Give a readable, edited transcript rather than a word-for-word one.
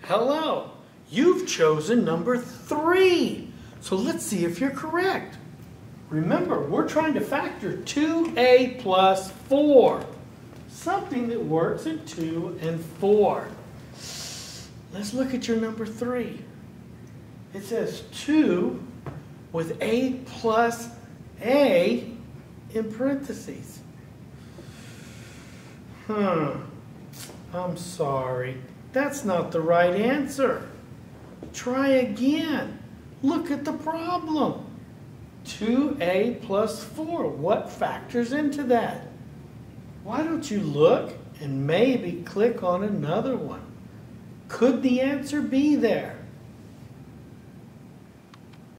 Hello, you've chosen number 3. So let's see if you're correct. Remember, we're trying to factor 2a plus 4. Something that works in 2 and 4. Let's look at your number 3. It says 2 with a plus a in parentheses. I'm sorry. That's not the right answer. Try again. Look at the problem. 2a plus 4. What factors into that? Why don't you look and maybe click on another one? Could the answer be there?